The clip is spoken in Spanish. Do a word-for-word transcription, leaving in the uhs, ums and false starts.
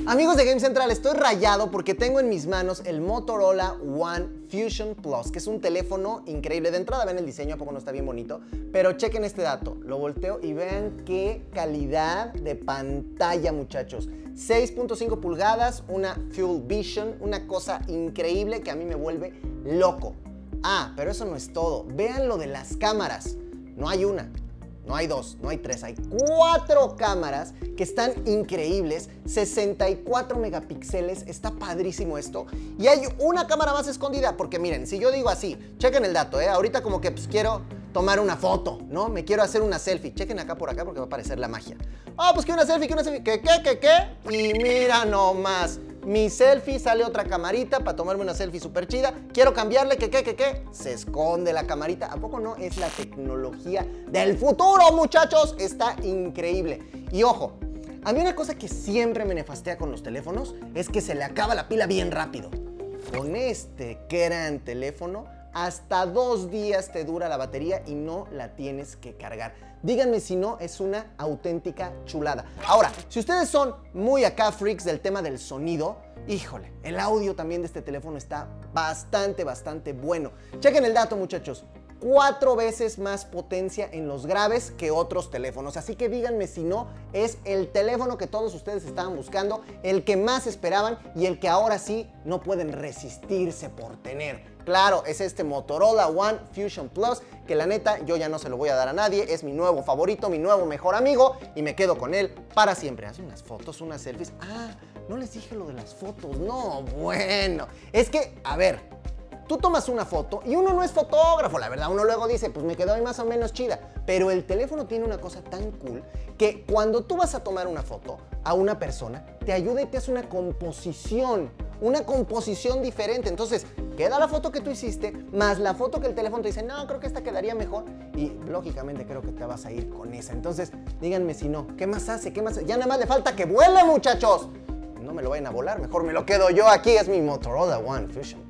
Amigos de Game Central, estoy rayado porque tengo en mis manos el Motorola One Fusion Plus, que es un teléfono increíble. De entrada ven el diseño, ¿a poco no está bien bonito? Pero chequen este dato, lo volteo y vean qué calidad de pantalla, muchachos. seis punto cinco pulgadas, una Full Vision, una cosa increíble que a mí me vuelve loco. Ah, pero eso no es todo. Vean lo de las cámaras. No hay una, no hay dos, no hay tres, hay cuatro cámaras que están increíbles, sesenta y cuatro megapíxeles, está padrísimo esto. Y hay una cámara más escondida, porque miren, si yo digo así, chequen el dato, ¿eh? Ahorita como que pues quiero tomar una foto, ¿no? Me quiero hacer una selfie. Chequen acá por acá porque va a aparecer la magia. Ah, pues que una selfie, que una selfie, ¿qué, qué, qué, qué? Y mira nomás. Mi selfie, sale otra camarita para tomarme una selfie súper chida. Quiero cambiarle, que qué, que qué. Se esconde la camarita. ¿A poco no es la tecnología del futuro, muchachos? Está increíble. Y ojo, a mí una cosa que siempre me nefastea con los teléfonos es que se le acaba la pila bien rápido. Con este gran teléfono, hasta dos días te dura la batería y no la tienes que cargar. Díganme si no, es una auténtica chulada. Ahora, si ustedes son muy acá freaks del tema del sonido, híjole, el audio también de este teléfono está bastante, bastante bueno. Chequen el dato, muchachos. Cuatro veces más potencia en los graves que otros teléfonos. Así que díganme si no, es el teléfono que todos ustedes estaban buscando, el que más esperaban y el que ahora sí no pueden resistirse por tener. Claro, es este Motorola One Fusion Plus, que la neta yo ya no se lo voy a dar a nadie, es mi nuevo favorito, mi nuevo mejor amigo y me quedo con él para siempre. Hace unas fotos, unas selfies. Ah, no les dije lo de las fotos, no, bueno. Es que, a ver, tú tomas una foto y uno no es fotógrafo, la verdad, uno luego dice, pues me quedó ahí más o menos chida. Pero el teléfono tiene una cosa tan cool que cuando tú vas a tomar una foto a una persona, te ayuda y te hace una composición, una composición diferente. Entonces, queda la foto que tú hiciste, más la foto que el teléfono te dice, no, creo que esta quedaría mejor. Y lógicamente creo que te vas a ir con esa. Entonces, díganme si no, ¿qué más hace? ¿Qué más hace? Ya nada más le falta que vuele, muchachos. No me lo vayan a volar, mejor me lo quedo yo aquí. Es mi Motorola One Fusion.